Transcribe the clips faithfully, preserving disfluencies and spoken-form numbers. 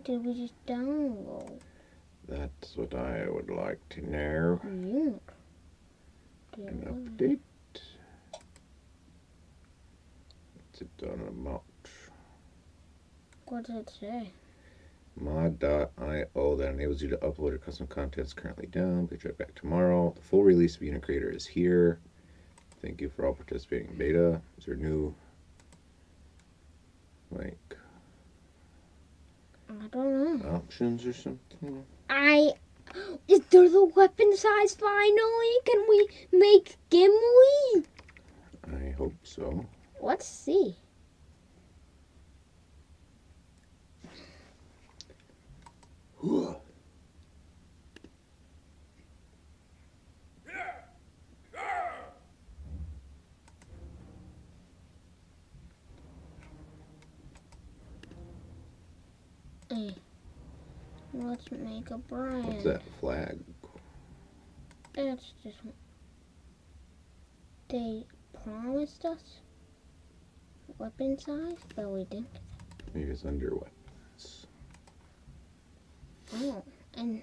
did we just download? That's what I would like to know. Yeah. An update. What's it done about? What does it say? mod dot i o that enables you to upload your custom content is currently down. Please try back tomorrow. The full release of Unit Creator is here. Thank you for all participating in beta. Is there new, like, I don't know. options or something? I... Is there the weapon size finally? Can we make Gimli? I hope so. Let's see. Hey, let's make a brand. What's that flag? That's just... They promised us weapon size, but we didn't. Maybe it's under weapons. Oh, and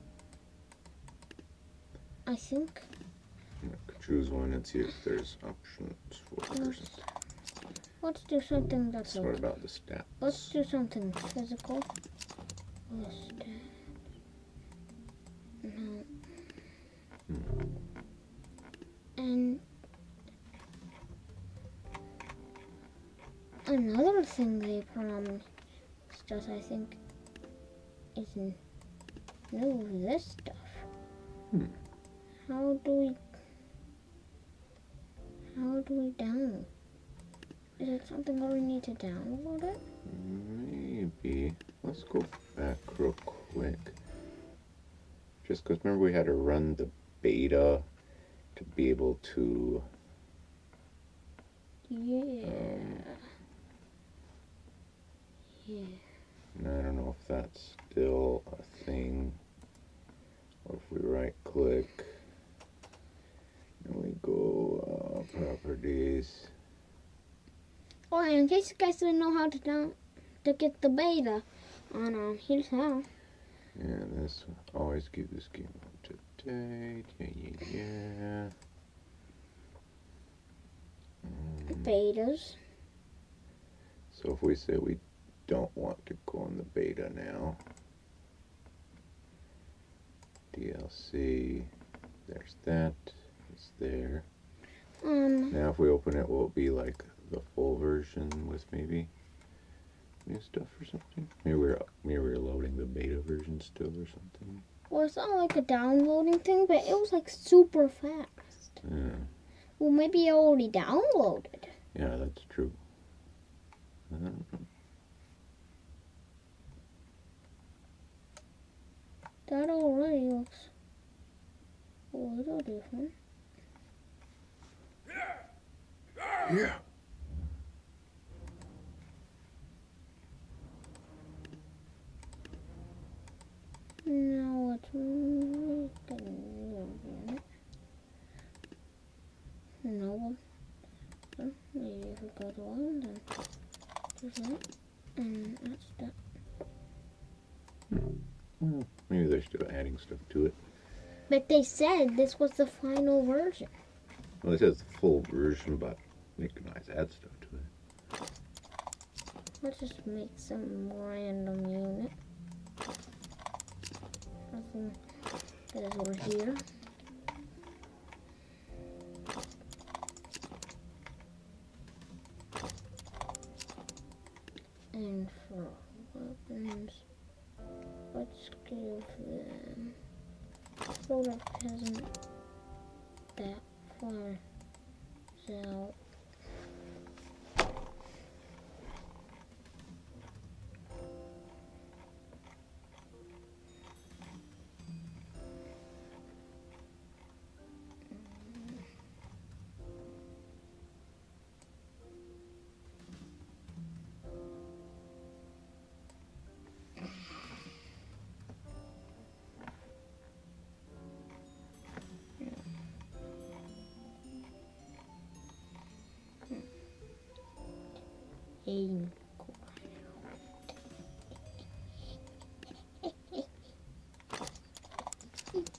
I think Choose one and see if there's options for it or let's, something. let's do something that's So what like, about the stats? let's do something physical. List. No. Hmm. And another thing they promised us, I think, is n- no this stuff. Hmm. How do we? How do we download? Is it something where we need to download it? Maybe. Let's go back real quick. Just because remember we had to run the beta to be able to. Yeah. Um, yeah. and I don't know if that's still a thing. Or if we right click and we go uh, properties. Oh, and in case you guys didn't know how to down to get the beta on um, here's how. And this always keep this game up to date. Yeah, yeah, yeah. Um, Betas. so if we say we don't want to go in the beta now, D L C, there's that, it's there. Um. Now if we open it, will it be like the full version with maybe new stuff or something? Maybe we're maybe we're loading the beta version still or something. Well, it's not like a downloading thing, but it was like super fast. Yeah, Well, maybe it already downloaded. yeah, that's true. I don't know. That already looks a little different. Yeah. Now let's make a new unit. No. So maybe if we go to one, then there's that. And that's that. Well, maybe they're still adding stuff to it. But they said this was the final version. Well, it says the full version, but they can always add stuff to it. Let's just make some random unit. Nothing that is over here. And for weapons, let's give them sort of peasant that far out. Aim.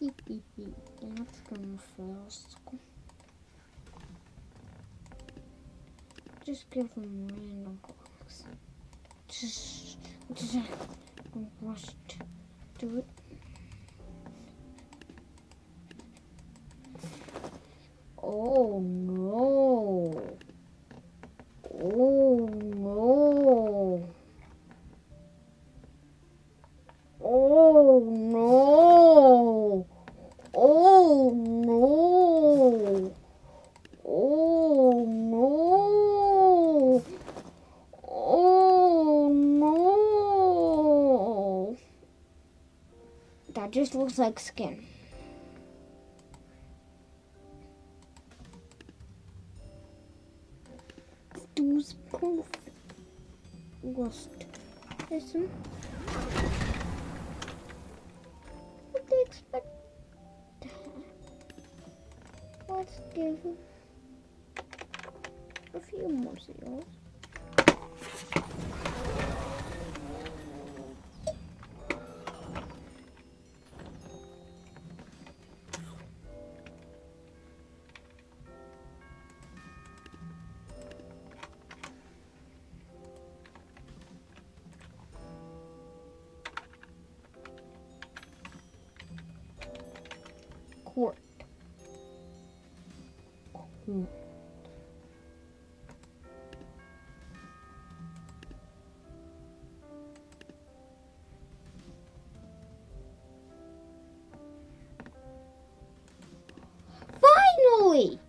That's gonna first. Just give them random clocks. Just, just rush to it. Oh no! Oh no! Oh no! Oh no! Oh no! Oh no! That just looks like skin. Dude's proof. Lost. Listen. What they expect? Let's give a few more zeros. Court. Court. Finally!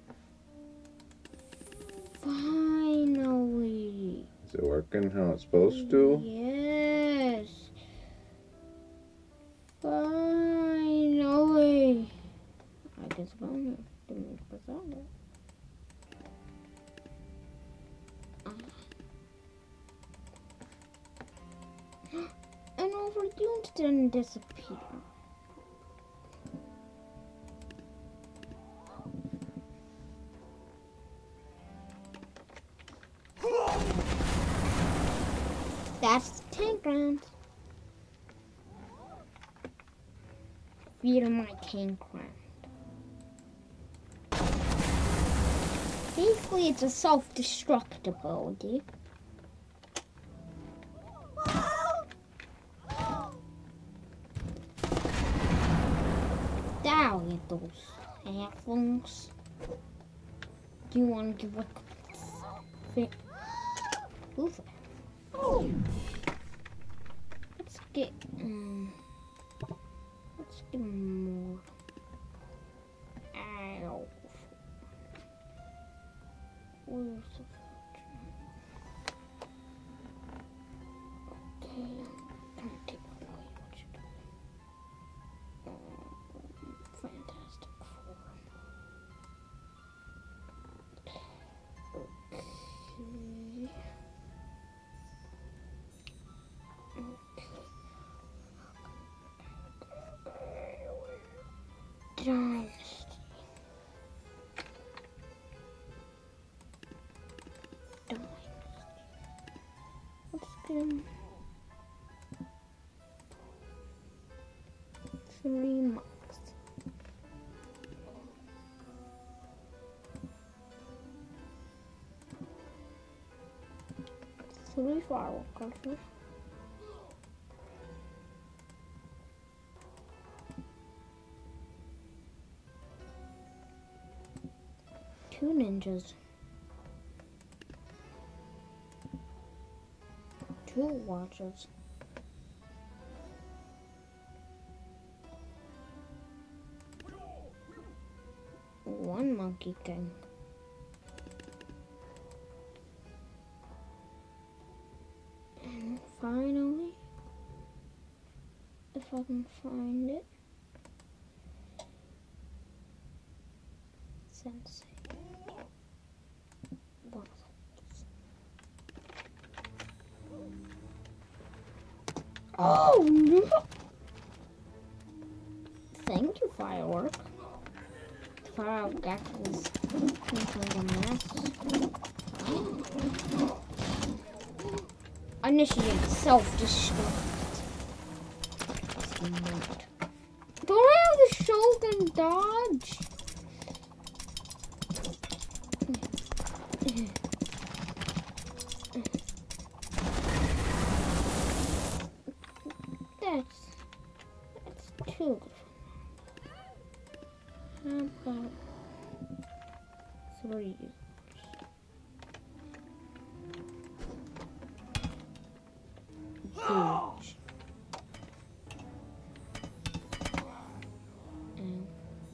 Finally. Is it working how it's supposed to? Yes. Finally. I guess I'm going to put on it. And overdue didn't disappear. That's ten grand. Feed of my ten grand. Basically, it's a self-destructibility. Down with those halflings. Do you want to give a fit? Oof. Let's get um. Let's get more. Ow. Where's the okay, I'm gonna take away what you do. Um, Fantastic Four. Okay. Okay. Dynasty. Let's get him three marks. Three fireworks. Two ninjas. Two watches. One monkey king. And finally, if I can find it, Sensei. Oh no! Thank you, firework. The firework actually is making a mess. Initiate self-destruct. Don't I have the show you can dodge. That's that's too good. How about three? Huge. And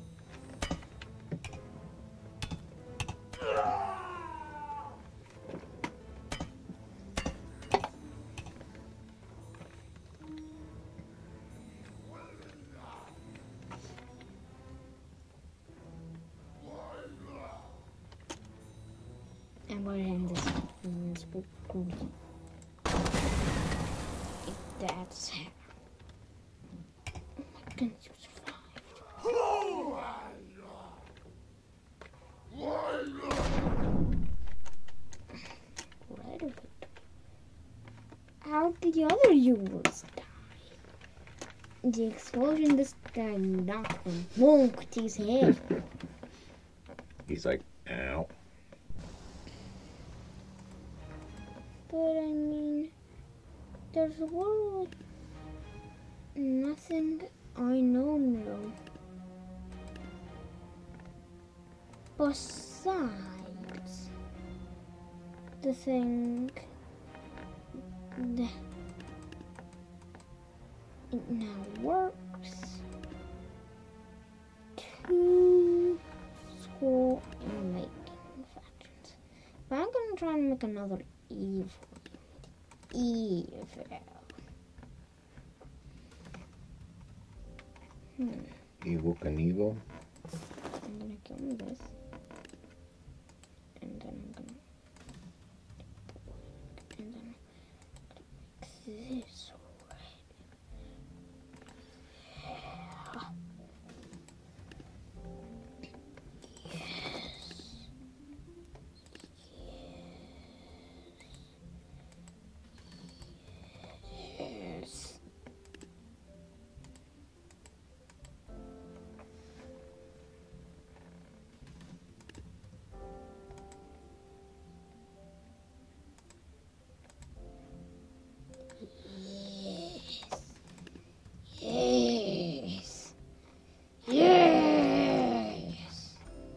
I'm gonna end this in this book. That's it. Oh my goodness, you survived. Right. How did the other Yules die? The explosion this guy knocked him, monked his head. He's like, ow. But I mean, there's literally nothing I know now. Besides the thing that it now works to school and make infections. But I'm gonna try and make another evil. Evil. Hmm. Evil Knievel. I'm gonna give him this. And then I'm gonna. And then I'm gonna make this red. Yes. Yes. Yes. Yes.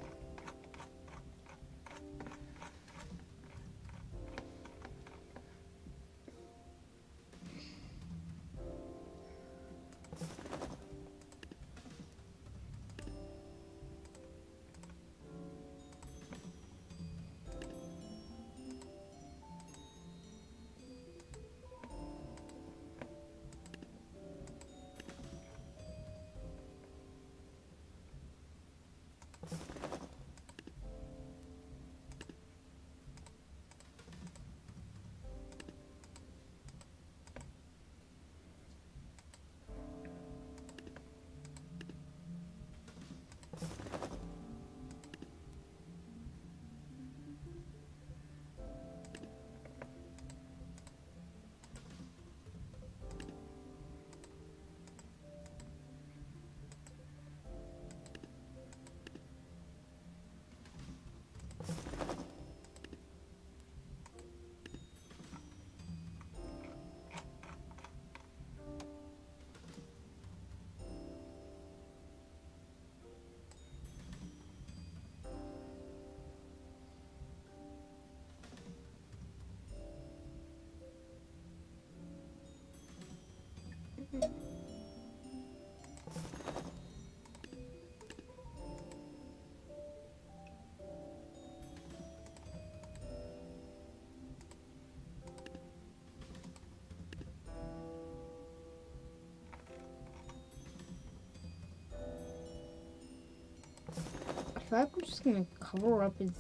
I feel like I'm just gonna cover up his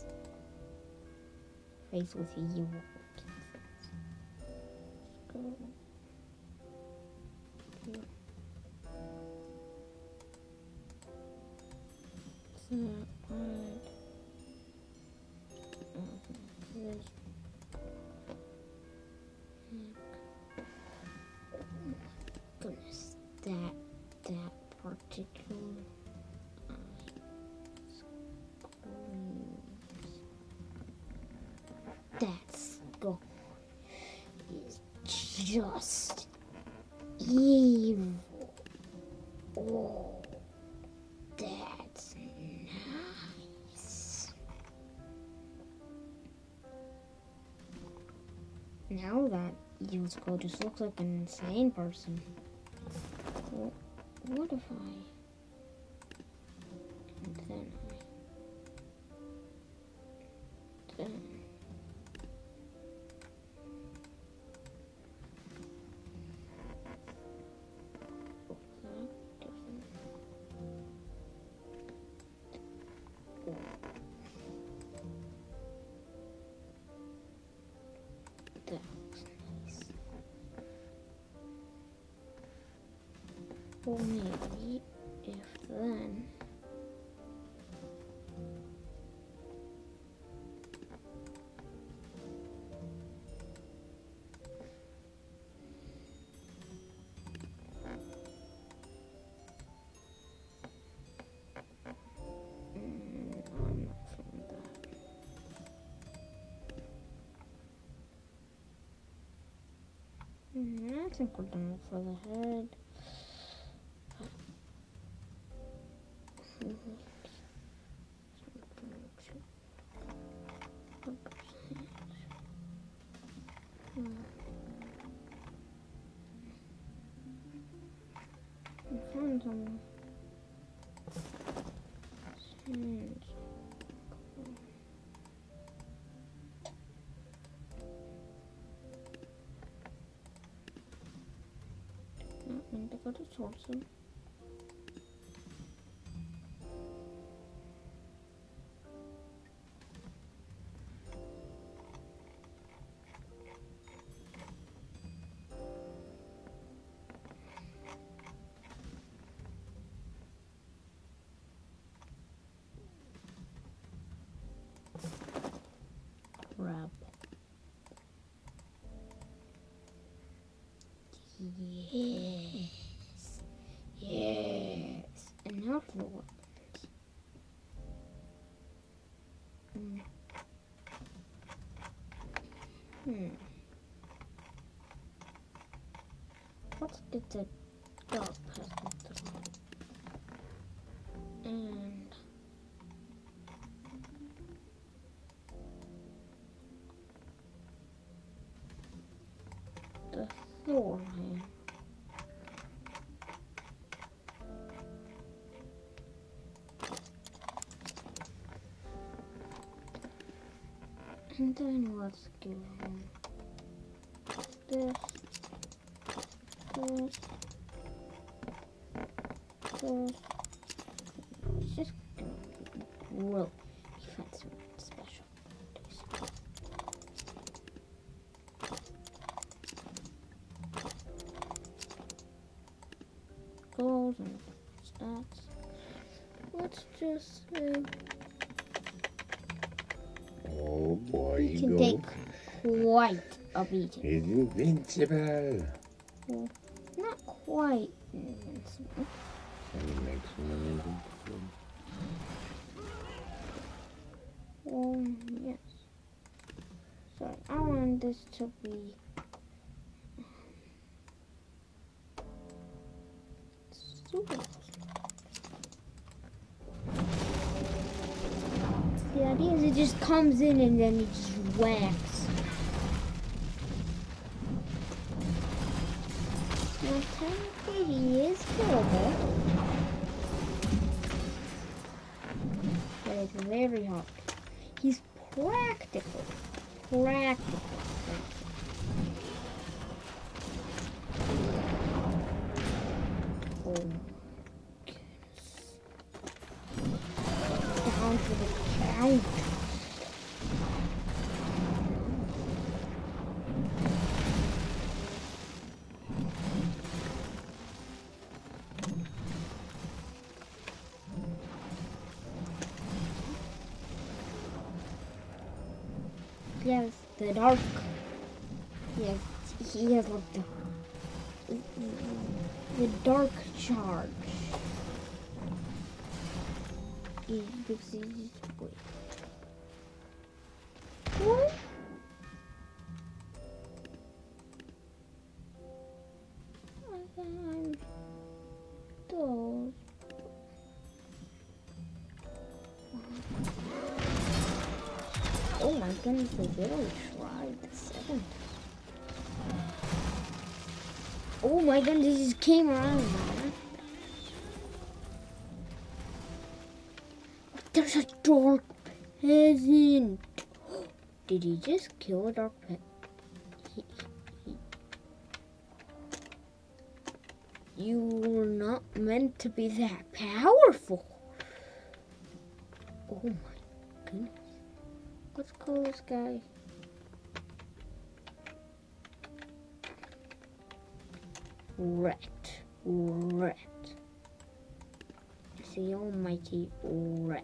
face with evil. Let's go. Here. It's not right. This. Oh my goodness, that that particular just evil. Oh, that's nice. Now that evil skull just looks like an insane person. What, what if I... And then I... Then... That looks nice. Well, maybe if then Mm, I think we're done for the head. I found some sands. Not meant to go to Torso. Crap. Yes. Yes. And now for the weapons. Hmm. Hmm. Let's get the dark past one. And the Thor hand. And then let's give him this, this, this. It's just gonna be real defensive and special. Goals and stats. Let's just say Oh boy, he you can go. take quite a beating. He's invincible. Well, not quite invincible. And he makes him invincible. Well, yes. Sorry, I want this to be super. The idea is it just comes in and then it just whacks. Now, technically, he is killable, but it's very hard. He's practical. Practical. Oh, goodness. Down for the count. Yes, the dark. Yes, he has like the the dark charge. He gives these wait. What? goodness, they literally tried the second time. Oh my goodness, he just came around, man. There's a dark peasant. Did he just kill a dark peasant? He, he, you were not meant to be that powerful. Oh my goodness. Let's call this guy. Ret. Ret. It's the almighty Ret.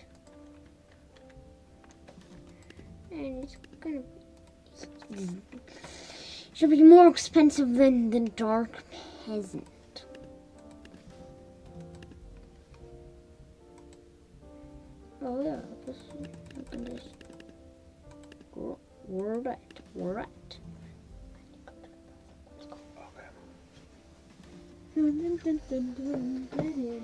And it's gonna be, should be more expensive than the dark peasant. Oh yeah, this I can just Ret, Ret. Okay.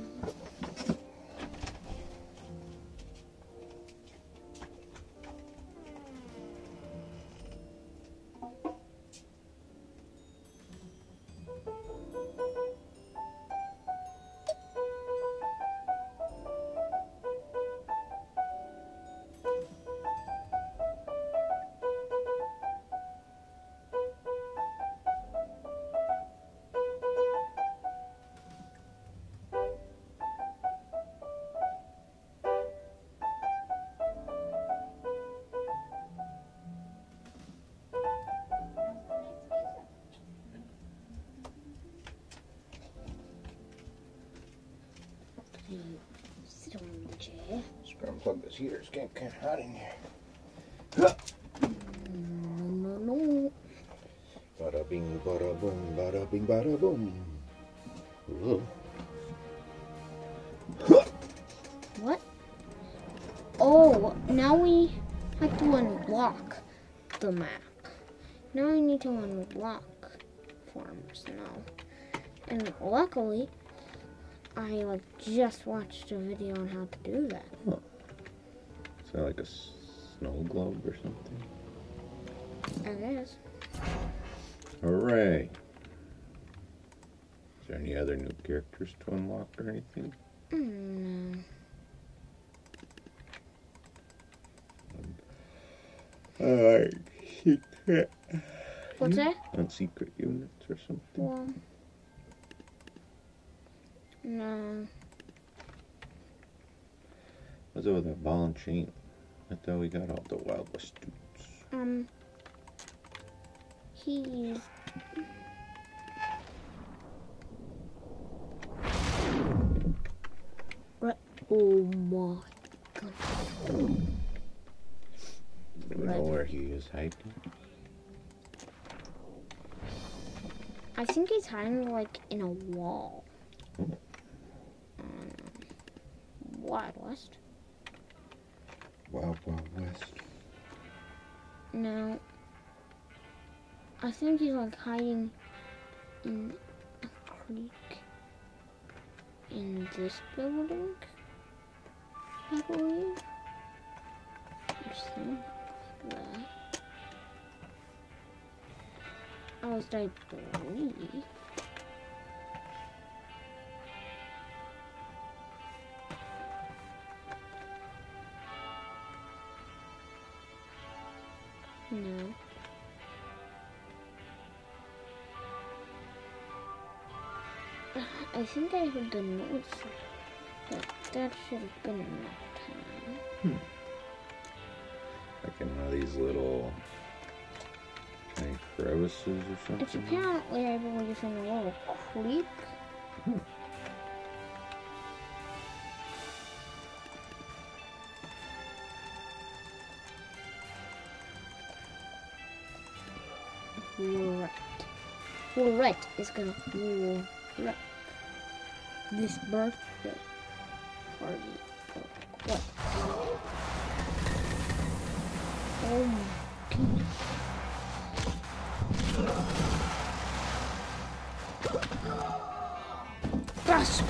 Sit on the chair. Just gonna unplug this heater. It's getting kind of hot in here. No, no, no. Bada bing, bada boom, bada bing, bada boom. Whoa. What? Oh, now we have to unlock the map. Now we need to unlock farmers now. And luckily, I like just watched a video on how to do that. Huh. Is that like a snow globe or something? I guess. Hooray! Is there any other new characters to unlock or anything? Mm, no. Uh, secret. What's that? On secret units or something? Well, no. What's up with that ball and chain? I thought we got all the Wild West dudes. Um, he's right. Oh my god! Do we know where he is hiding? I think he's hiding like in a wall. Oh. Um, Wild West. Wild Wild West. No. I think he's like hiding in a creek in this building, I believe. Or something like that. At least I believe. No. I think I heard the noise, but that should have been enough time. Hmm. Like in one of these little tiny crevices or something? It's apparently, I believe, in a little creek. Hmm. Right. Right is gonna wreck this birthday party. What? Oh my goodness. Grasp!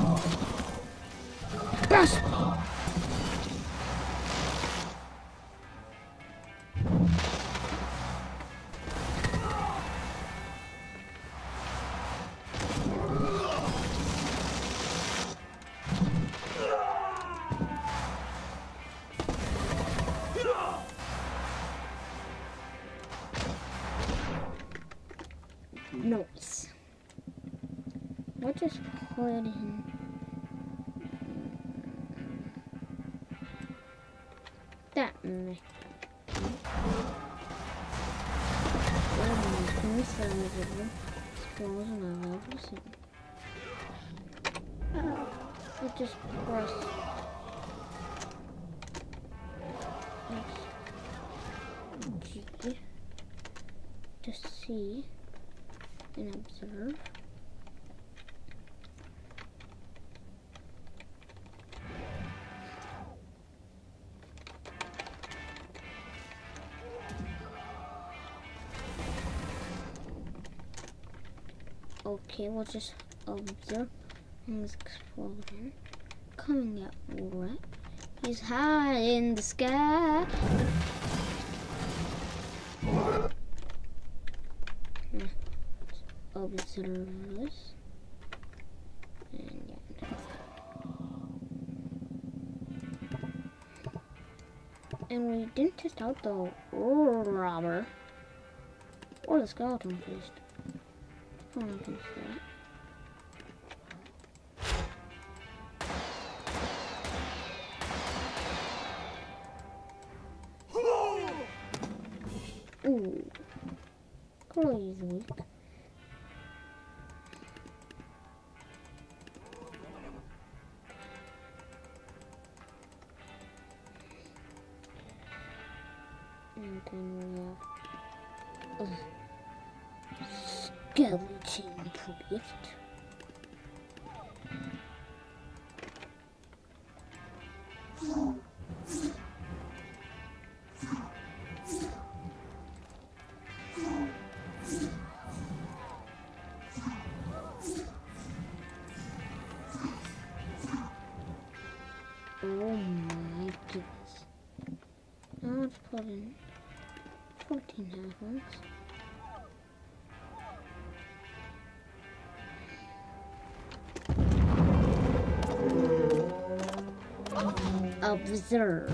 Grasp! What just put in? That me. Explosion I've ever seen. I just press G to see and observe. Okay, we'll just observe things exploding, coming out red. He's high in the sky. Yeah. Observe this. And yeah. And we didn't test out the robber or the skeleton priest. Oh, I can see that. Ooh, Curly's weak. And then we have a skeleton priest. Oh my goodness. Now let's put in fourteen halflings. Observe.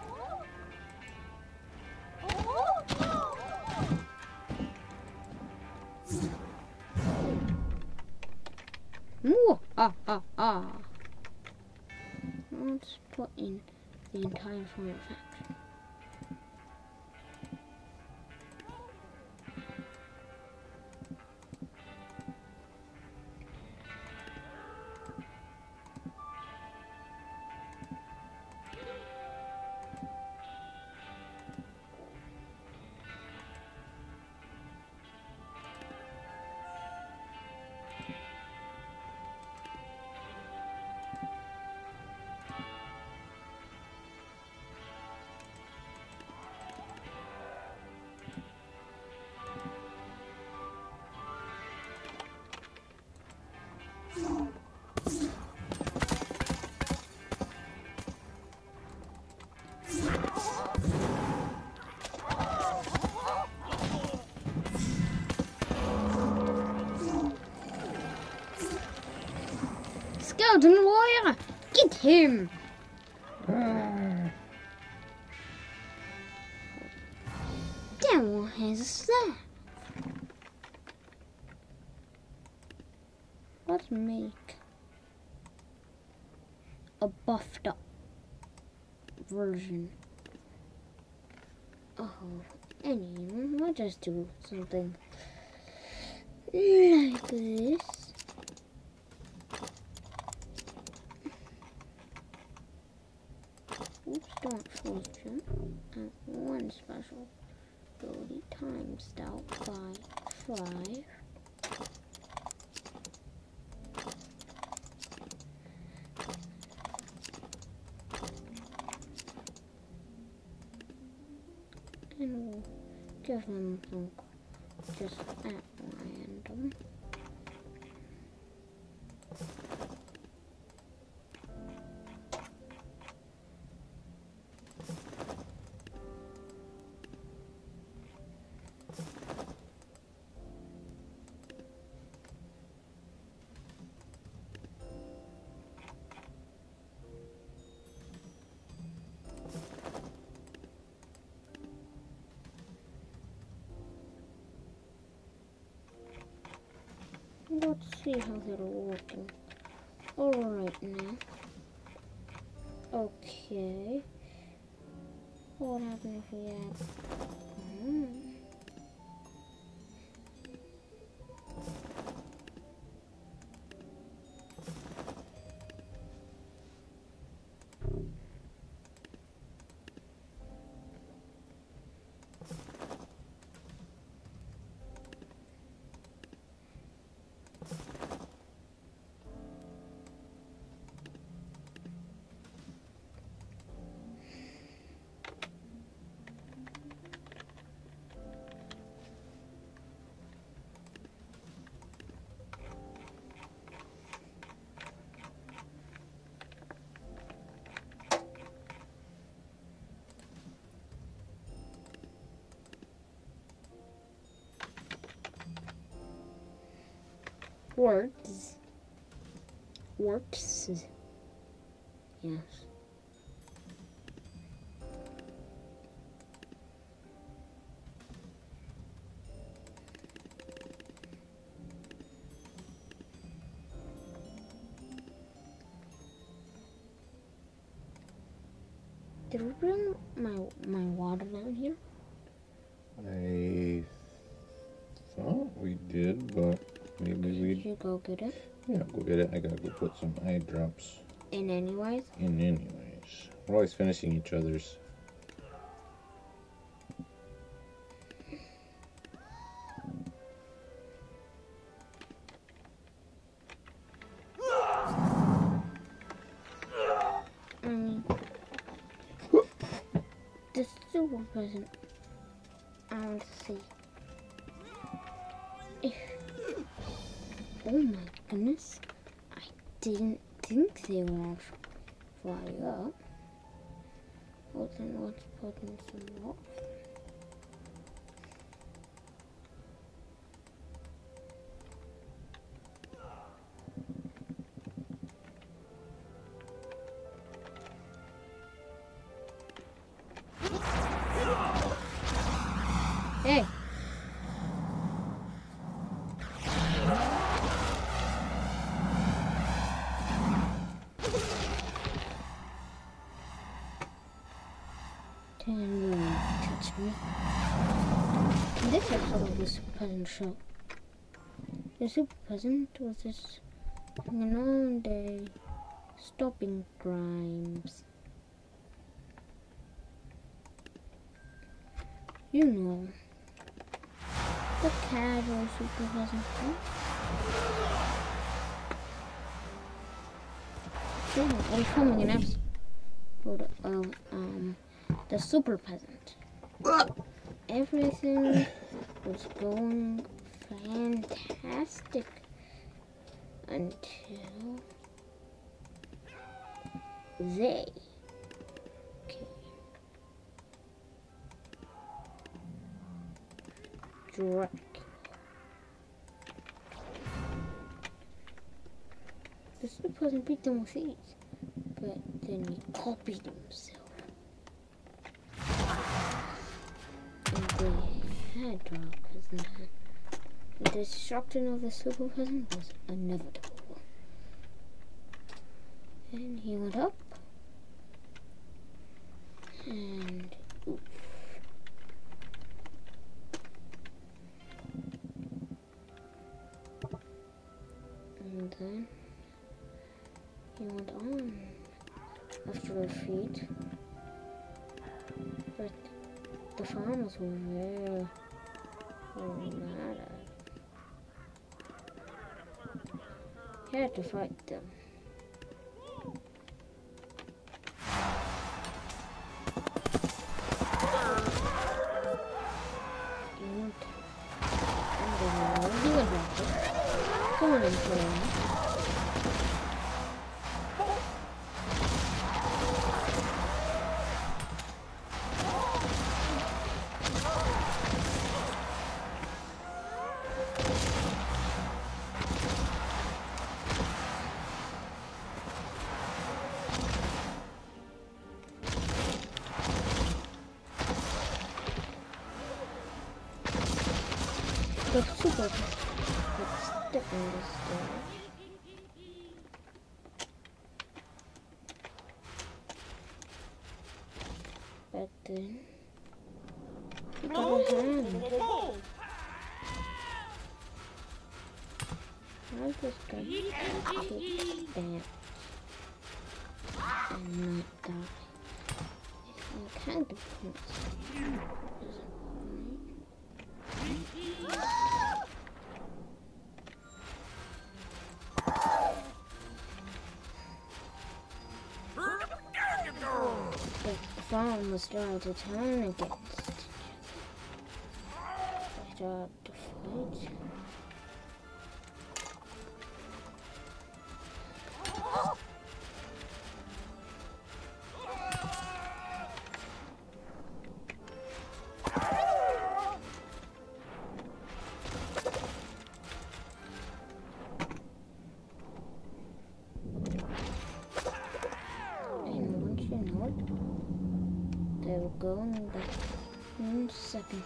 Ooh, ah, ah, ah. Let's put in the entire form faction. Skeleton warrior! Get him! That one has a staff. Let's make a buffed up version. Oh, anyway, we'll just do something like this. Oops, don't force jump. And one special ability times out by five. And we'll give them some just at random. let's see how they're working. Alright now. Okay. What would happen if we add... Hmm. Works. Works. Yes. Did we bring my my water down here? I thought we did, but maybe we... Did you go get it? Yeah, go get it. I gotta go put some eye drops In anyways? in anyways. We're always finishing each other's. Mm. The super present. I want to see. If, oh my goodness. I didn't think they would actually fly up. Well then let's put in some more. Hey! Can you touch me? This episode of the Super Peasant Show. The Super Peasant was just hanging on day, stopping crimes. You know, the casual Super Peasant Show. Yeah, I was filming an episode of um the Super Peasant. Everything was going fantastic until they came. Dracula. The Super Peasant beat them with ease, but then he copied himself. They had Dracula's in time. The destruction of the Super Peasant was inevitable. And he went up. And oof. And then he went on after a defeat. But the farmers were very, very mad at him. He had to fight them. And, and then he went back. Go on and play. The super step on the stairs. But then he got a hand. I just got kicked down and not die. I kind of points. The farm was starting to turn against each other. They started to fight. They will go in the in seconds.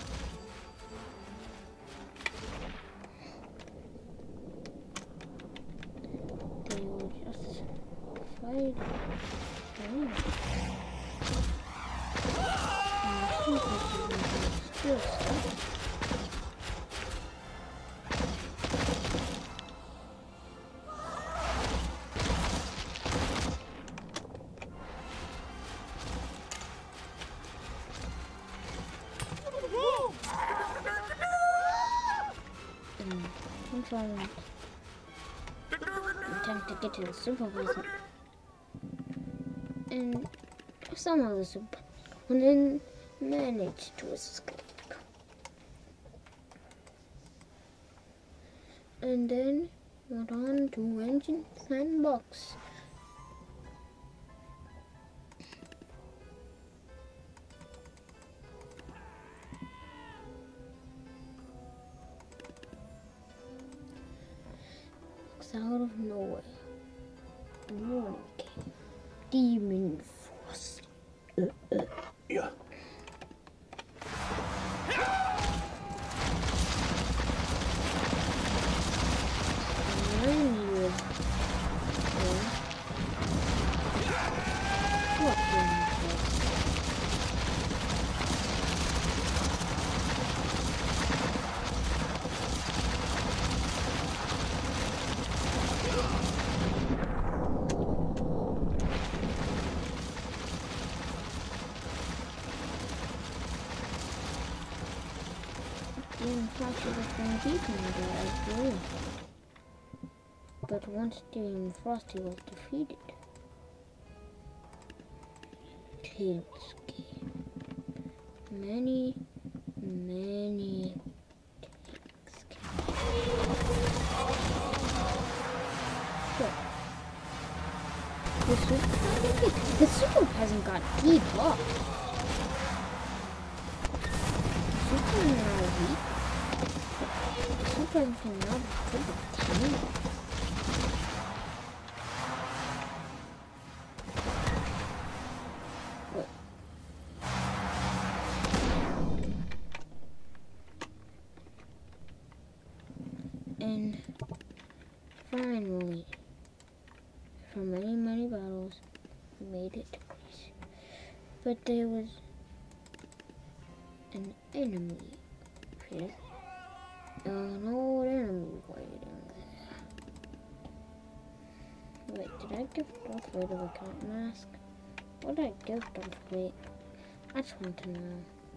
They will just fight. And I think they will still stop. Trying attempt to get to the supervisor, and somehow the supervisor managed to escape. And then went on to Engine Sandbox. Out of nowhere, one came. Demon Frost. Uh, uh. Yeah. And I knew it. What Demon Frost? Demon Frost would have been beaten there as well. But once Demon Frosty was defeated, Tails came. Many, many Tails came. So, the super, the super hasn't got debuffed. Super now weak. Super can now put the team. Wait. And finally, from many, many battles, we made it to peace. But there was an enemy here. An old enemy waiting there. Wait, did I give Darth Vader a cat mask? What did I give Darth Vader? I just want to know.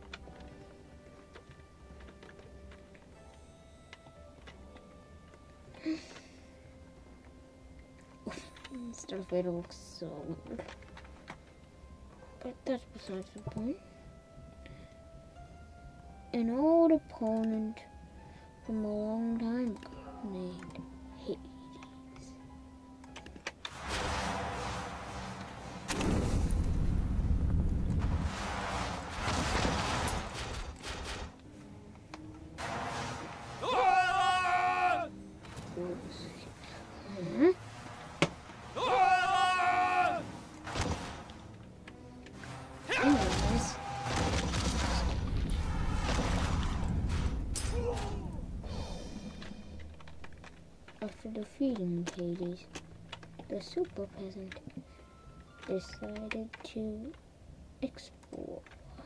Darth Vader looks so weird. But that's besides the point. An old opponent from a long time ago named Hades. Huh? Anyways, defeating Hades, the super peasant decided to explore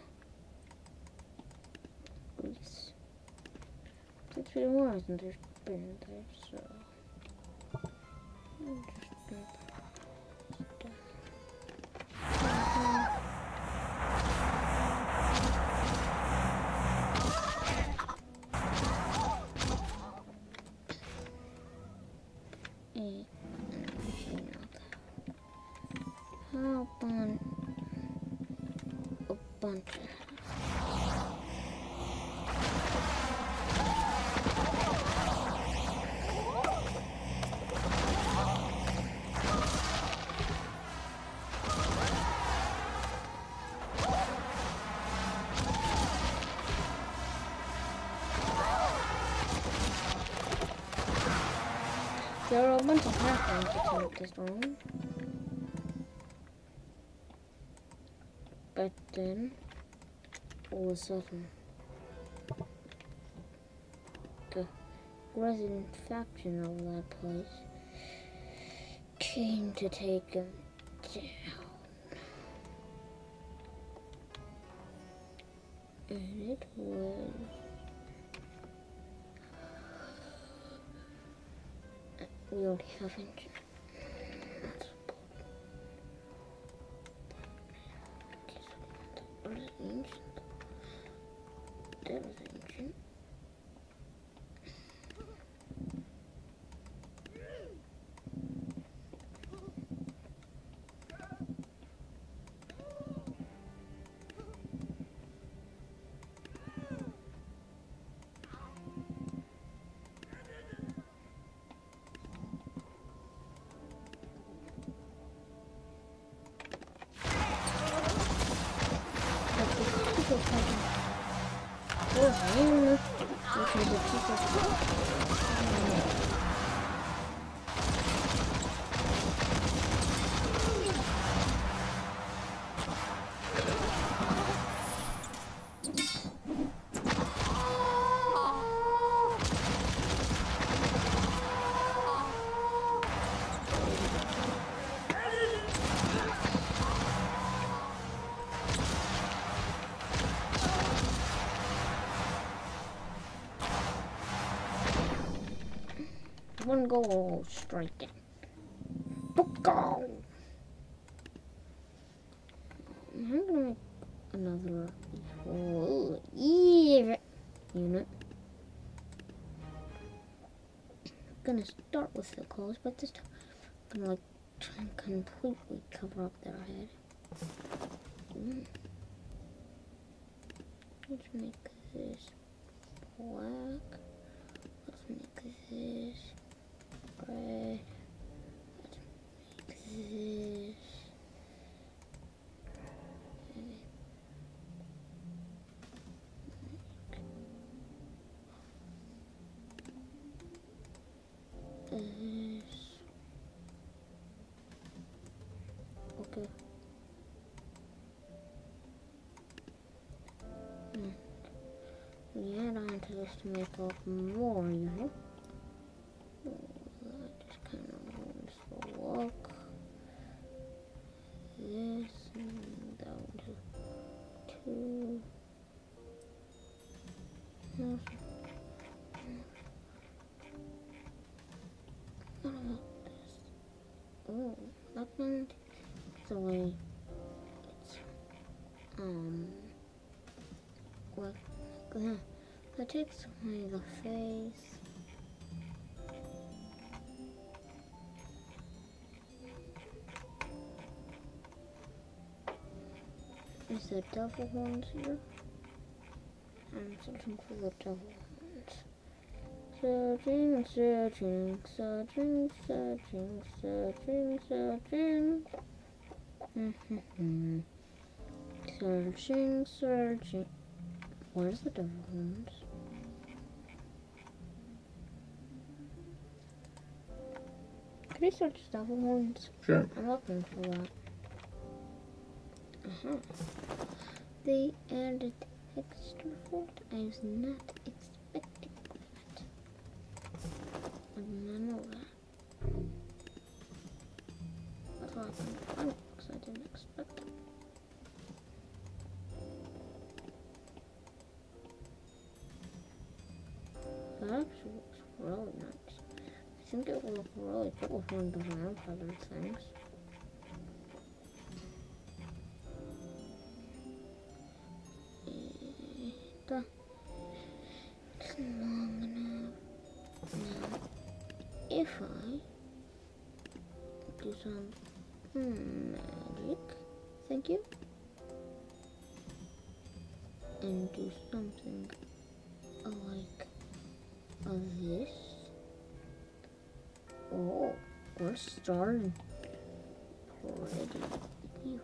Greece. It's been more than there's been there, so I'm just gonna how about a bunch of there are a bunch of happenings to take this one. But then, all of a sudden, the resident faction of that place came to take him down. And it was we already have engine. That was ancient. That was ancient. Oh, hang okay, the people. One goal striking. Go! I'm gonna make another oh, even unit. I'm gonna start with the clothes, but this time I'm gonna like try and completely cover up their head. Mm. Let's make this black. Let's make this red. Let's make this. This. Okay. Mm. We add on to this to make it look more, you know. That just kind of ruins the look. This and down to two. What about this? Oh, that one the way it's um like that. That takes away the face. Is there devil horns here? I'm searching for the devil horns. Searching, searching, searching, searching, searching, searching. Mm-hmm. Searching, searching. Where's the devil horns? Can I search devil horns? Sure. I'm looking for that. Uh-huh. They added extra fort. I was not expecting that. I did not know that. think it would look really cool from the vampire things. And, uh, it's long enough. Now, if I do some hmm, magic, thank you, and do something like uh, this. Oh, we're starting pretty beautiful.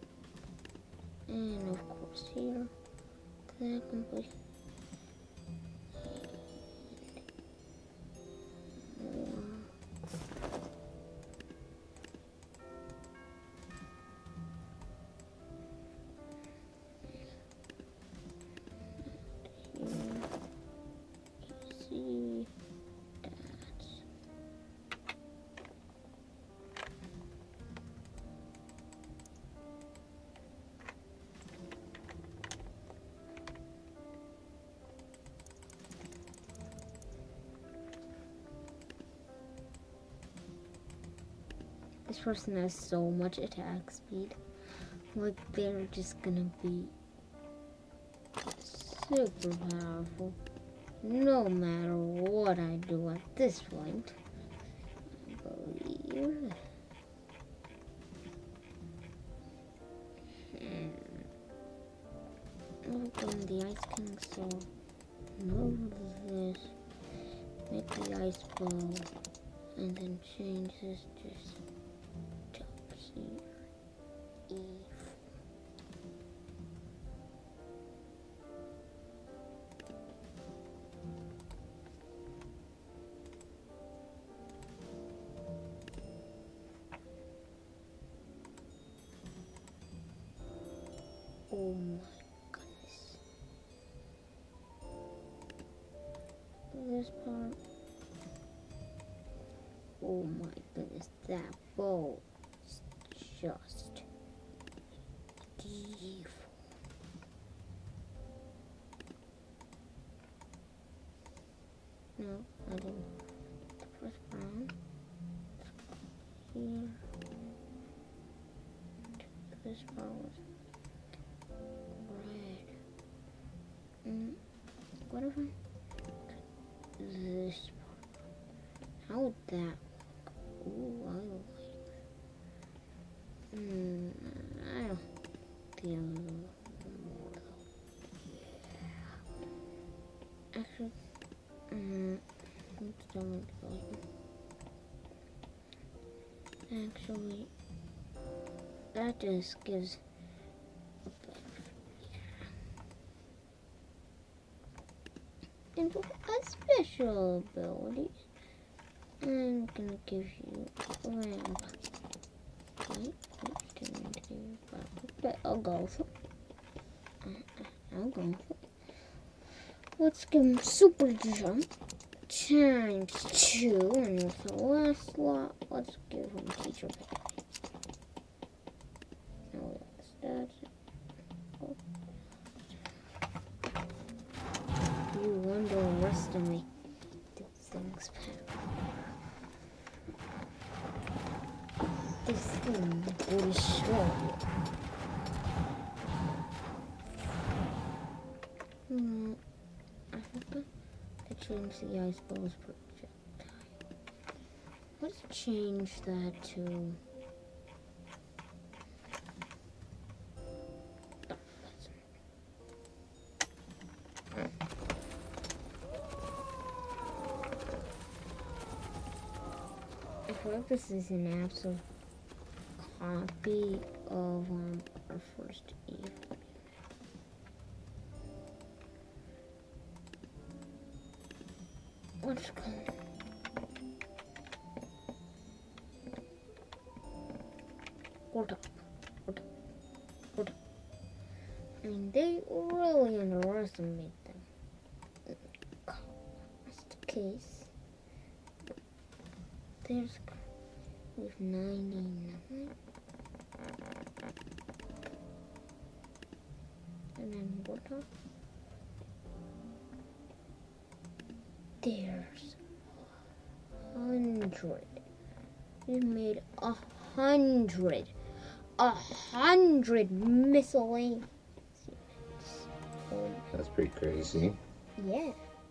And of course here, that complete. This person has so much attack speed. Like, they're just gonna be super powerful. No matter what I do at this point. I believe. Open the Ice King, so move this. Make the ice ball. And then change this just Topsy Eve. Oh my goodness. This part. Oh my goodness, that bow is just evil. No, I didn't. The first brown. Here. This part was red. Mm, what if I this part? How would that look? Ooh, I like. Hmm, I don't feel more though. Yeah. Actually, um, let's don't Actually, that just gives a better. And a special ability. I'm gonna give you a ramp. Wait, didn't give you but I'll go for it. Uh, I'll go for it. Let's give him super jump times two, and with the last slot, let's give him teacher pay. Now that's oh. You underestimate these things, Pat. This thing will destroy you. Hmm. I hope I change the ice ball's projectile. Let's change that to. I hope this is an absolute copy of um, our first Eve. Let's go. Hold up. Hold up. Hold up. I mean, they really underestimate them. That's the case. There's with ninety-nine. And then what up? There's hundred. We made a hundred. A hundred miscellaneous units. Oh, That's pretty crazy. yeah.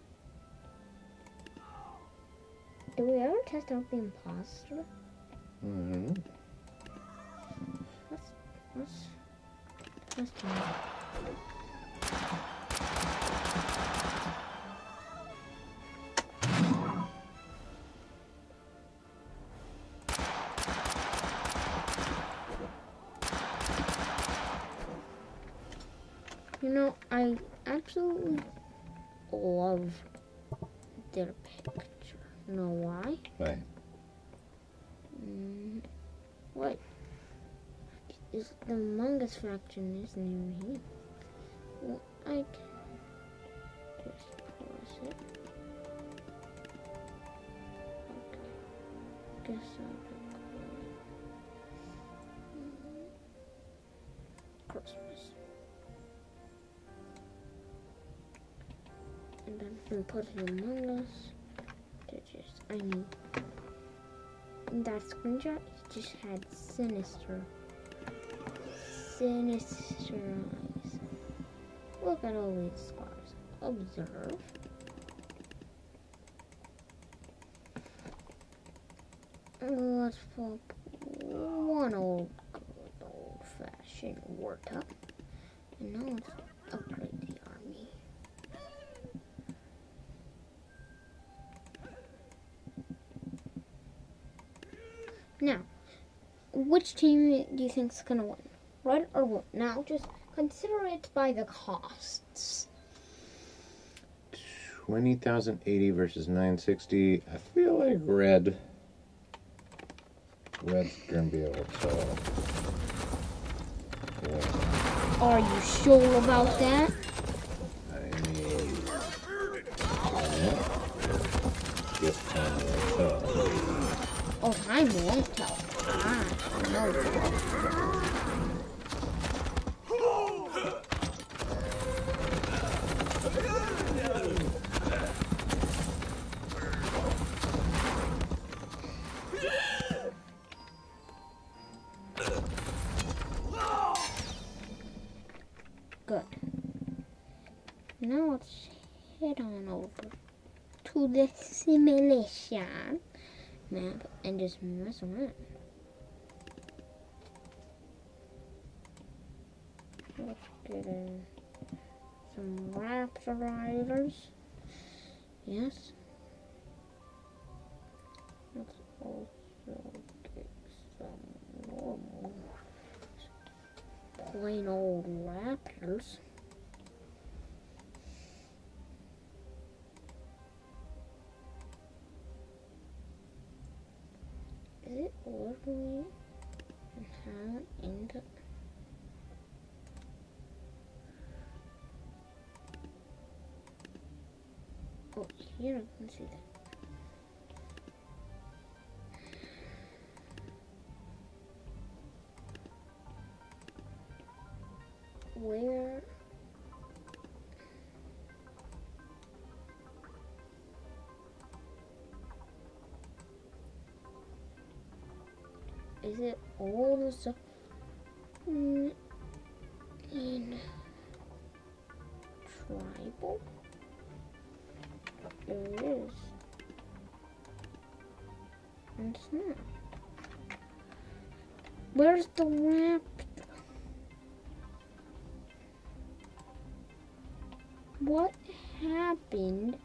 Did we ever test out the imposter? Mm-hmm. Let's, let's test it out. You know, I absolutely love their picture. You know why? Why? Mm, what? Is the Among Us faction is near here? Well, I can just pause it. Okay. Guess I'll be quiet. Christmas. And then from putting Among Us to just, I mean, in that screenshot, it just had sinister, sinister eyes. Look at all these scars. Observe. Let's pull up one old, good old-fashioned wartop. And now let's upgrade the army. Now, which team do you think is going to win? Red or blue? Now, just consider it by the costs. twenty thousand eighty versus nine sixty. I feel like red. Red's gonna be able to. Yeah. Are you sure about that? I mean, yeah. Gift time will tell. Oh, time won't tell. I know that. Good. Now let's head on over to the simulation map and just mess around. Let's get in some Raptor Riders. Yes. Let's also get some normal, plain old Raptors. Is it literally how it ended up? Oh, here I can see that. Where? Is it all the stuff in, in tribal? There it is. And it's not. Where's the raptor? What happened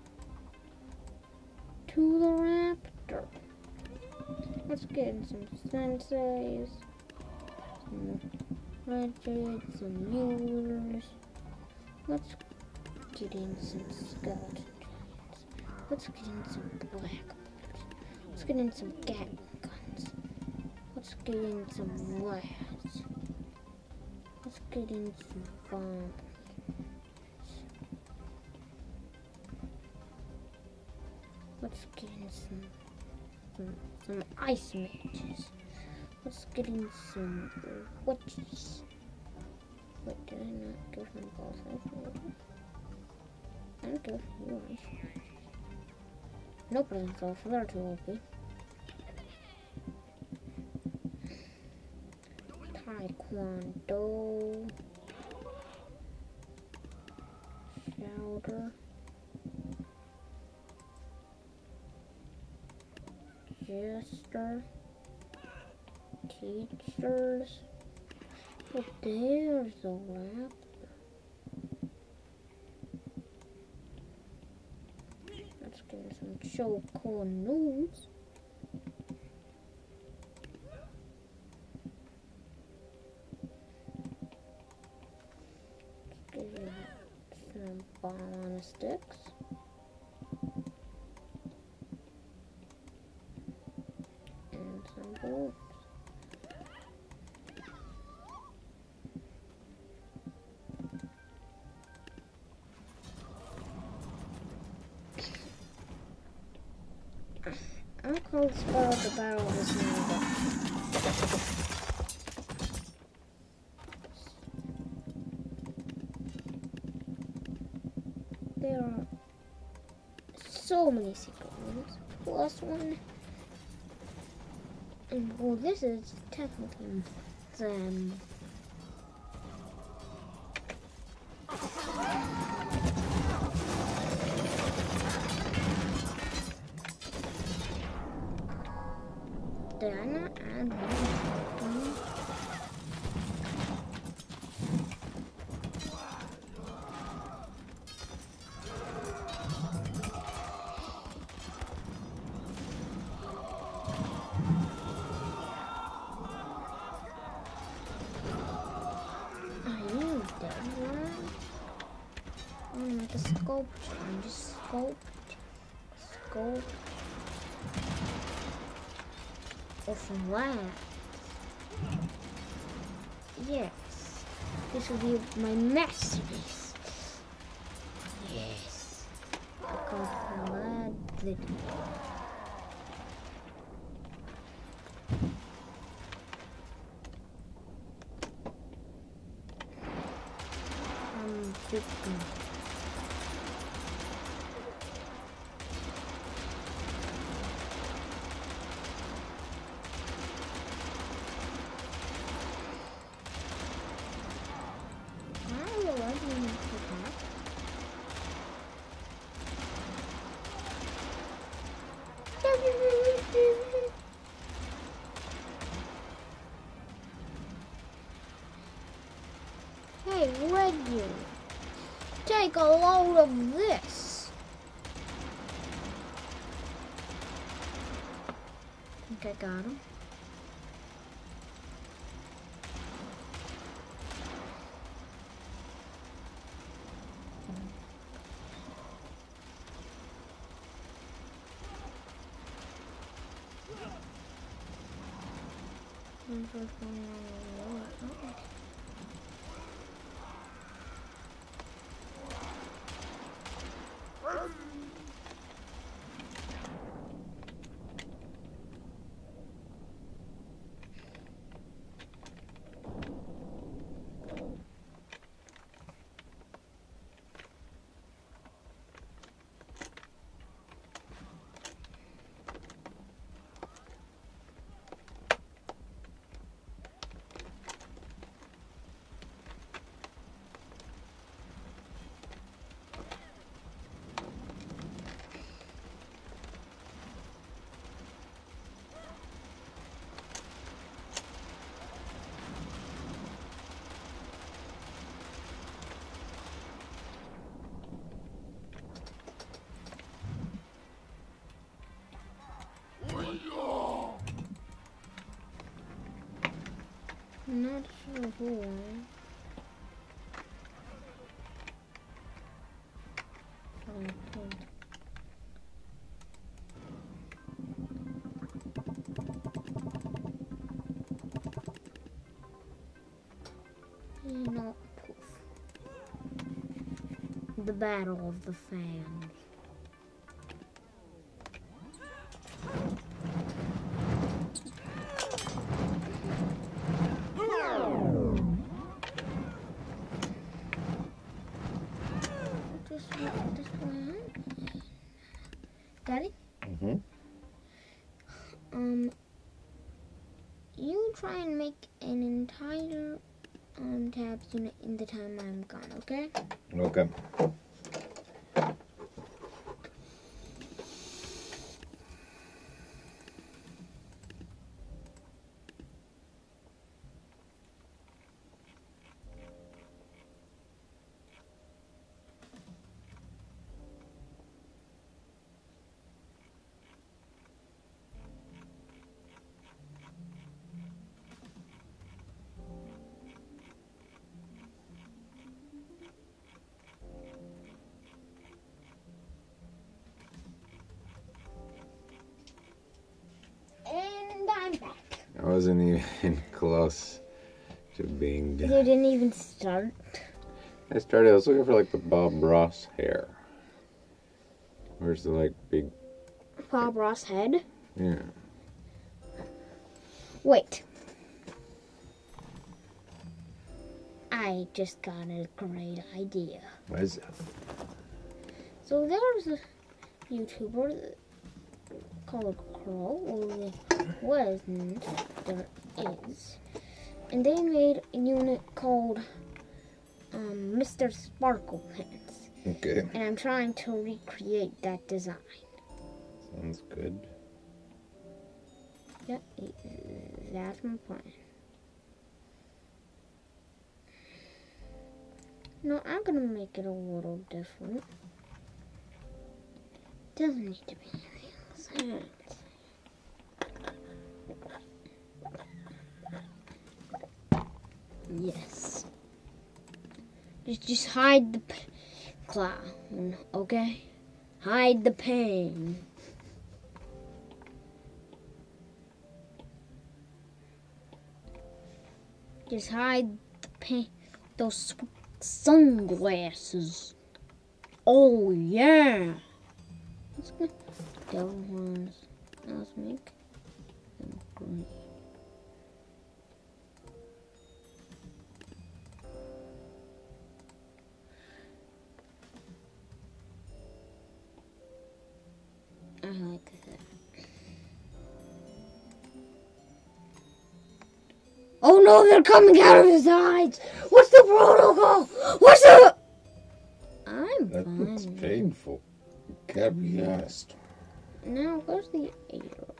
to the raptor? Let's get in some senseis, some regids, some Muellers. Let's get in some skeleton giants. Let's get in some black bolts. Let's get in some gatling guns. Let's get in some lads. Let's get in some bombs. Let's get in some some, some ice mages. Let's get in some witches. Wait, did I not give them both ice mages? I don't give you ice mages. No presents off, they're too O P. Taekwondo. Chowder. Jester. Teachers. Oh, there's the rapper. Let's give him some show cool news. Let's give you some bomb on the sticks. And some balloons. I'm called Spell the Battle of this neighbor. There are so many secret rooms, plus one. And well, this is technically them. Did I not add one? Are you dead one? I'm like a sculpture. I'm just sculpt, sculpt. Of wax. Yes. This will be my masterpiece. Yes. Because I'm glad that I'm victim. Hey, Reggie, take a load of this. Okay, got him. I'm not sure who. Not poof. The Battle of the Fans. Daddy? Mm-hmm. Um, you try and make an entire um, tabs unit in the time I'm gone, okay? Okay. And I'm back. I wasn't even close to being You done. didn't even start. I started, I was looking for like the Bob Ross hair. Where's the like big, Bob Ross head. yeah. Wait. I just got a great idea. What is it? So there's a YouTuber called Crow, or there wasn't, there is. And they made a unit called um, Mister Sparkle Pants. Okay. And I'm trying to recreate that design. Sounds good. Yep, that's my plan. No, I'm gonna make it a little different. Doesn't need to be anything else. Yes. Just, just hide the p- clown, okay? Hide the pain. Just hide the pain. Those sunglasses. Oh yeah. Let's go. Devil horns. Let's make them green. I like that. Oh no, they're coming out of his eyes! What's the protocol? What's the... I'm That fine. looks painful. Gotta be honest. Now, where's the eight-year-old?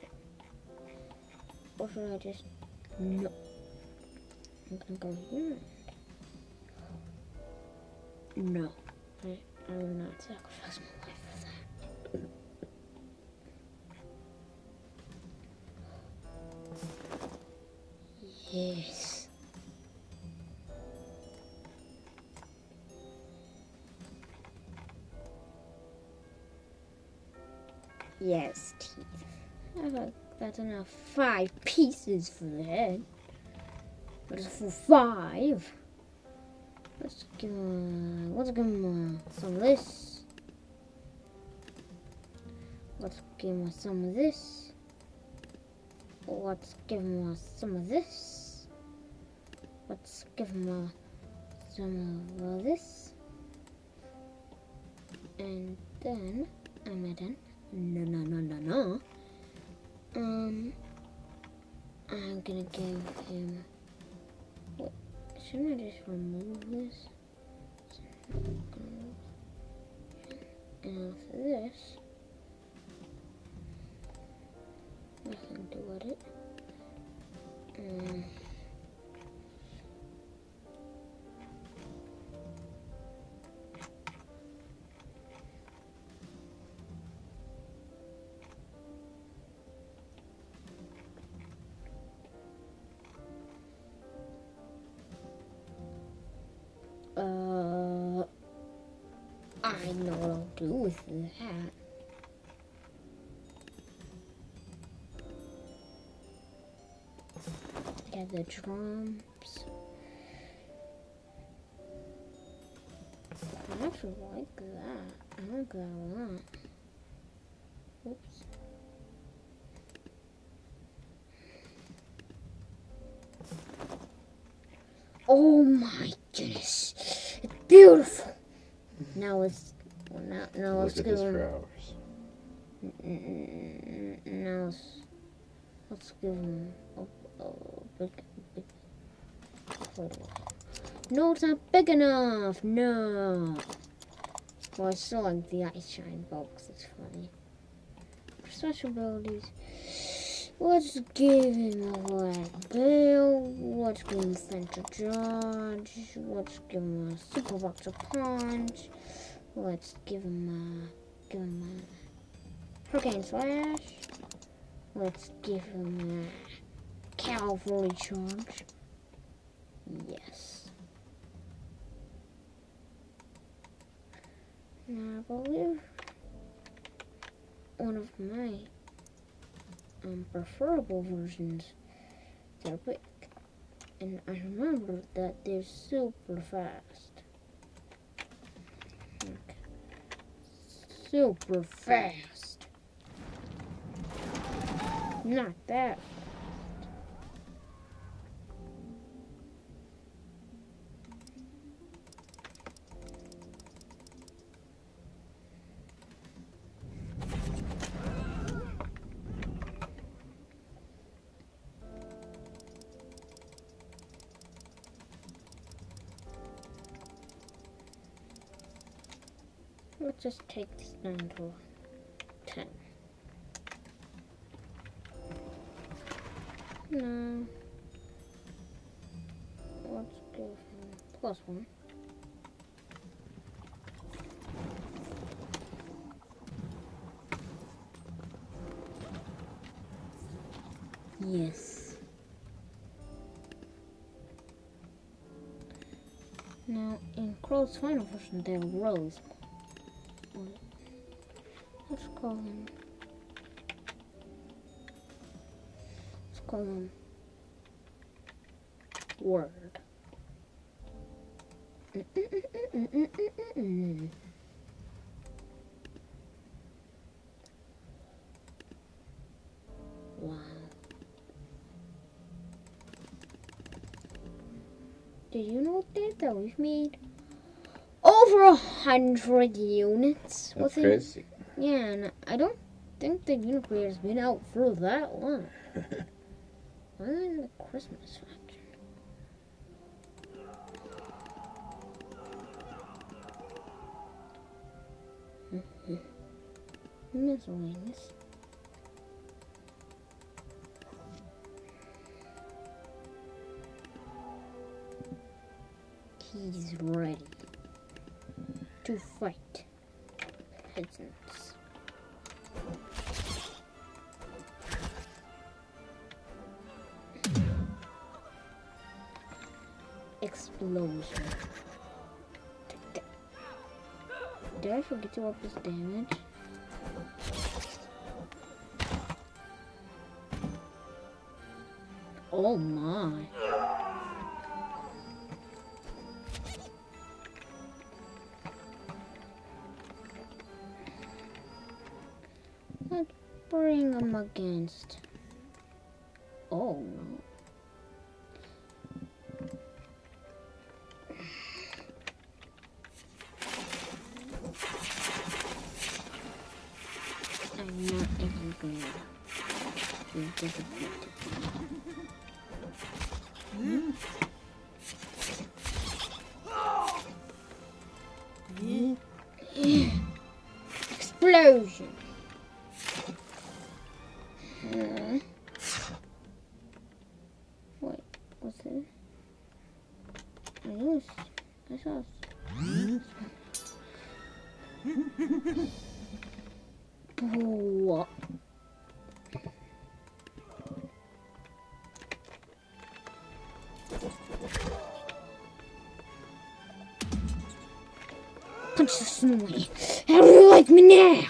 Or should I just... No. I'm gonna go here. No. I, I will not sacrifice my life for that. Yes. Yes, teeth. I think that's enough. Five pieces for the head. But it's for five. Let's give him, uh, let's give him uh, some of this. Let's give him some of this. Let's give him uh, some of this. Let's give him uh, some of uh, this. And then, I'm not done. No, no, no, no, no. Um, I'm gonna give him... What? Shouldn't I just remove this? And after this, nothing to do with it. Um, Uh, I know what I'll do with that. Get the drums. I actually like that. I like that a lot. Oops. Oh my goodness. It's beautiful. Now let's well, now, now let's Look give at his him flowers. n- n- now let's, let's give him a, a big, big. No, it's not big enough. No. Well, I still like the ice shine box. It's funny. For special abilities, let's give him a Black Bill. Let's give him Center Judge. Let's give him a Super Boxer Punch. Let's give him a give him a Hurricane Slash. Let's give him a Cavalry Charge. Yes. Now I believe one of my um, preferable versions, they're quick. And I remember that they're super fast. Okay. Super fast. Not that. Let's just take this down to ten. No. Let's give him plus one. Yes. Now, in Crow's final version, they're Rose. Let's call him. Let's call him Word. Wow. Did you know that, that we've made over a hundred units? That's within, crazy. Yeah, and I don't think the unit creator's been out for that long. Other than the Christmas faction. Miscellaneous. He's ready to fight peasants. Explosion. Take that. Did I forget to up his damage? Oh my. Let's bring him against. Oh no. I'm not even going to be disappointed. Hmm? Explosion. Uh, wait, what's it? I know I saw. What? Punch the snowy. How do you like me now?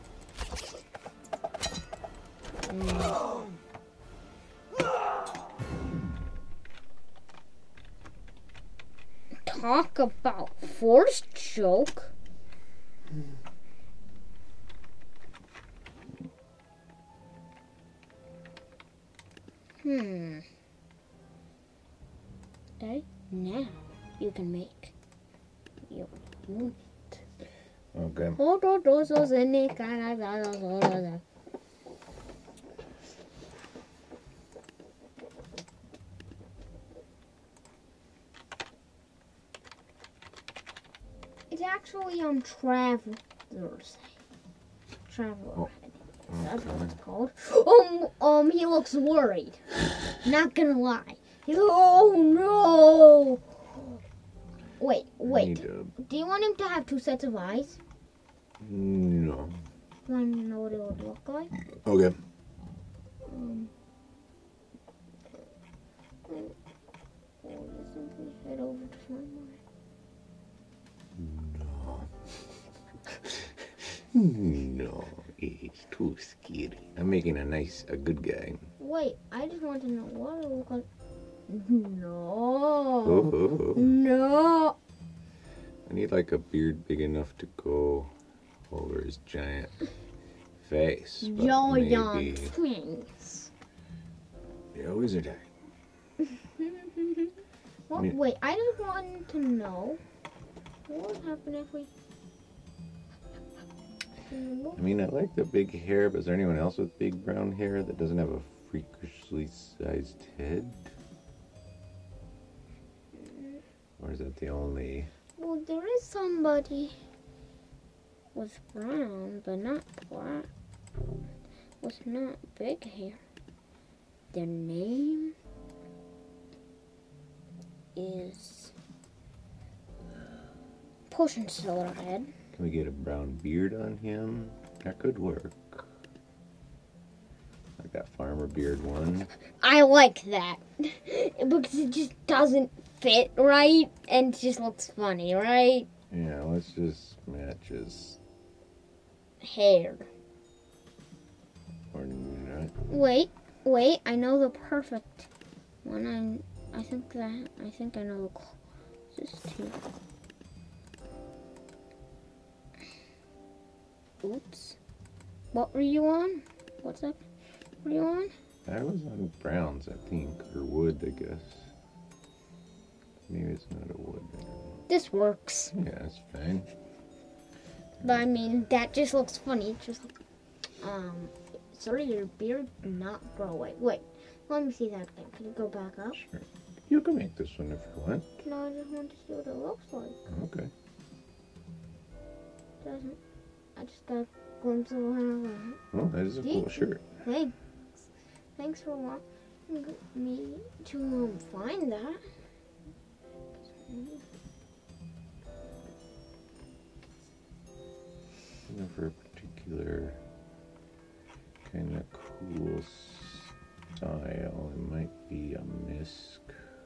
Mm. Talk about forced joke. Hmm. Okay, now you can make your unit. Okay. actually um travelers. Traveler Oh, head. That's what okay. it's called. Um, um, he looks worried. Not gonna lie. He's oh no. Wait, I wait. need to- Do you want him to have two sets of eyes? No. Want to know what it would look like? Okay. Um. Or you simply head over to Farmway. No. No, it's too scary. I'm making a nice, a good guy. Wait, I just want to know what it would look like. No. Oh. No. I need like a beard big enough to go over his giant face. but Giant maybe- things. Yeah, wizard eye. Well, Yeah. wait, I just wanted to know what would happen if we. I mean, I like the big hair, but is there anyone else with big brown hair that doesn't have a freakishly sized head? Or is that the only... Well, there is somebody with brown, but not black. With not big hair. Their name is Potion Soda Head. Can we get a brown beard on him? That could work. Like that farmer beard one. I like that because it just doesn't fit right and it just looks funny, right? Yeah, let's just match his... Hair. Or not. Wait, wait, I know the perfect one. I I think that I think I know the closest to. Oops. What were you on? What's that? What were you on? I was on browns, I think. Or wood, I guess. Maybe it's not a wood. I don't know. This works. Yeah, that's fine. But I mean, that just looks funny. It's just like, um, sorry, your beard did not grow away. Wait, let me see that thing. Can you go back up? Sure. You can make this one if you want. No, I just want to see what it looks like. Okay. Doesn't. I just got a glimpse of how. Well, that is a cool Thank shirt. Thanks. Thanks for wanting me to um, find that. Looking for a particular kind of cool style. It might be a misc.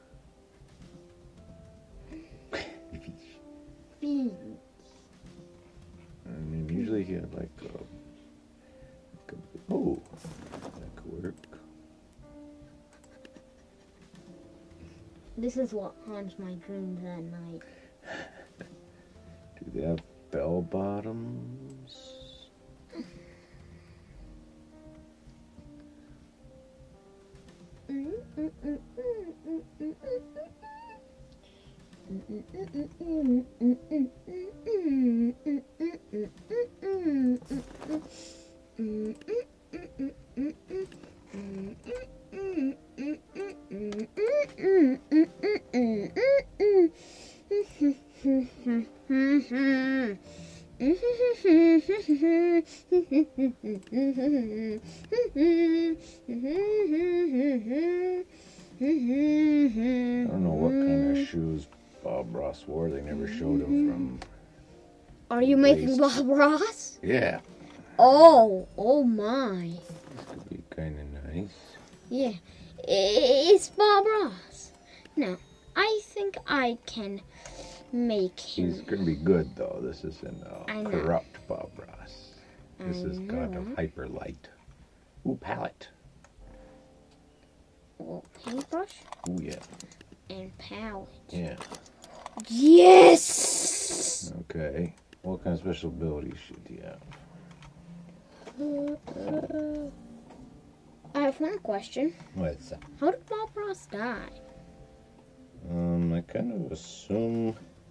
Bees. I mean, usually he had like a, like a oh, that could work. This is what haunts my dreams at night. Do they have bell bottoms? I don't know what kind of shoes Bob Ross wore. They never showed him from. Are you making Waist. Bob Ross? Yeah, Oh, oh my. this could be kind of nice. Yeah, it's Bob Ross. Now, I think I can make He's him. gonna be good though. This isn't I uh, know. corrupt Bob Ross. This I is God know. of Hyper Light. Ooh, palette. Well, paintbrush Ooh, yeah. and palette. Yeah. Yes! Okay. What kind of special abilities should you have? I have one question. What's that? How did Bob Ross die? Um, I kind of assume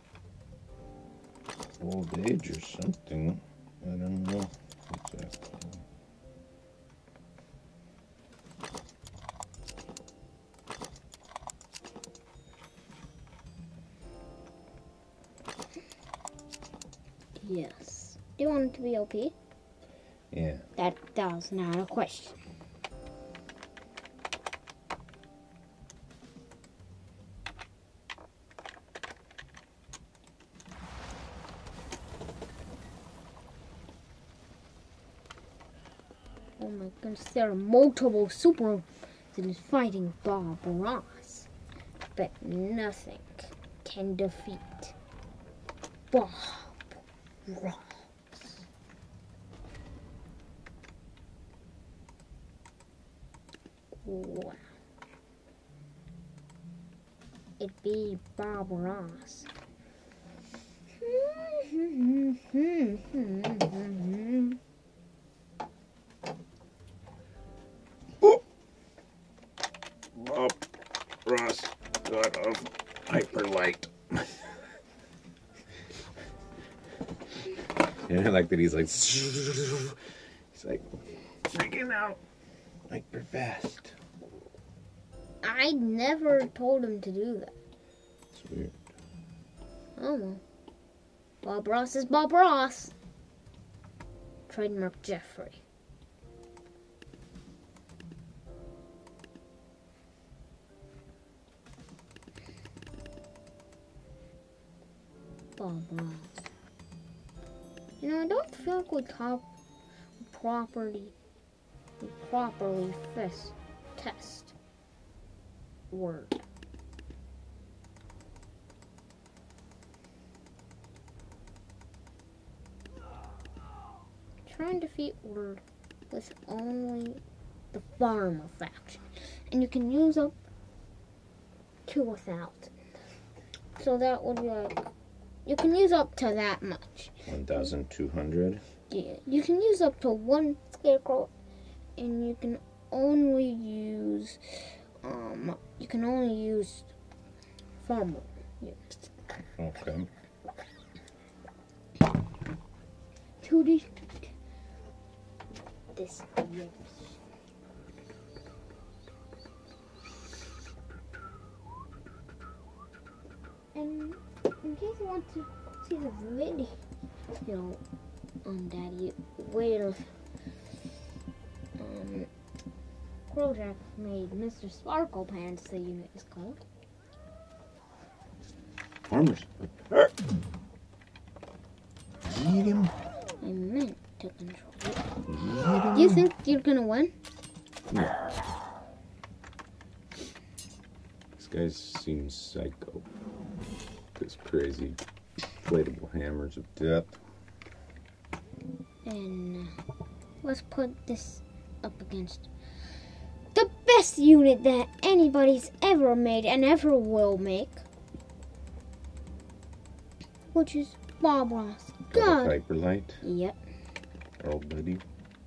old age or something. I don't know exactly. Yes. Do you want it to be O P? Yeah. That, that was not a question. Oh my goodness, there are multiple super villains fighting Bob Ross. But nothing can defeat Bob Ross. Wow. It be Bob Ross. Bob Ross got of hyper light. And I like that he's like, he's like freaking out hyper fast. I never told him to do that. It's weird. Oh well. Bob Ross is Bob Ross. Trademark Jeffrey. Bob Ross. You know, I don't feel like we top properly, we properly fist test word. Try and defeat word with only the farmer faction, and you can use up to a thousand. So that would be like, you can use up to that much. one thousand two hundred. Yeah, you can use up to one scarecrow, and you can only use, um, you can only use farmer units. Okay. To this, this yes. And in case you want to see the video on Daddy, where um, Kojak made Mister Sparkle Pants, the unit is called. Farmers. Eat him. I meant to control it. Eat him. Do you think you're gonna win? No. This guy seems psycho. This crazy inflatable hammers of death. And uh, let's put this up against the best unit that anybody's ever made and ever will make, which is Bob Ross. God. Hyper light. Yep. Our old buddy.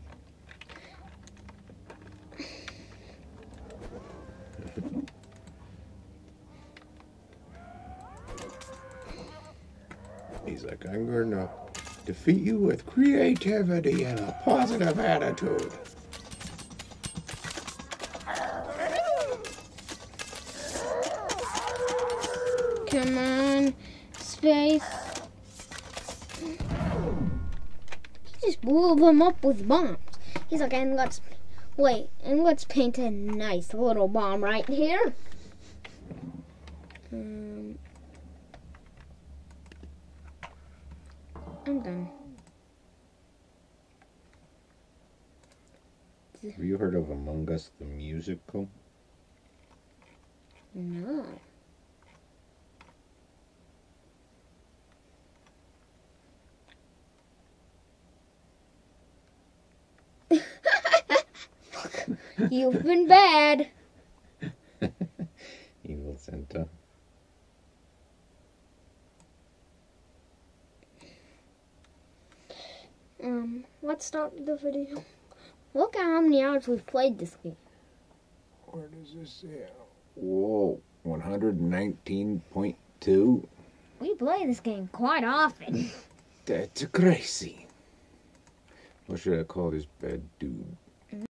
He's like, I'm going to defeat you with creativity and a positive attitude. Come on, space. He just blew them up with bombs. He's like, and let's wait, and let's paint a nice little bomb right here. Um, I'm done. Have you heard of Among Us the musical? No. You've been bad. Evil Santa. Um, let's start the video. Look at how many hours we've played this game. Where does this say? Whoa, one hundred nineteen point two? We play this game quite often. That's crazy. What should I call this bad dude?